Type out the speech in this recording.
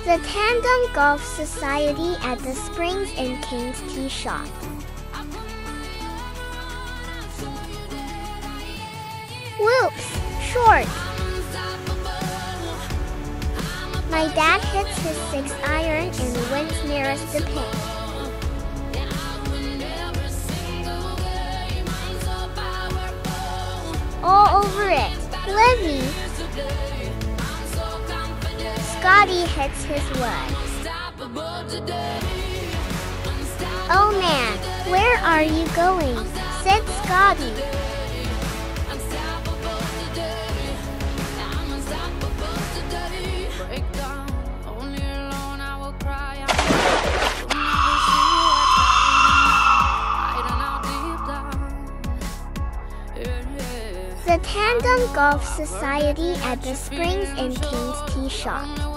The Tandem Golf Society at the Springs in King's Tee Shot. Whoops! Short! My dad hits his 6-iron and wins nearest the pin. All over it. Livy. Scotty hits his wood. Oh man, where are you going? Said Scotty. The Tandem Golf Society at the Springs in King's Tee Shot.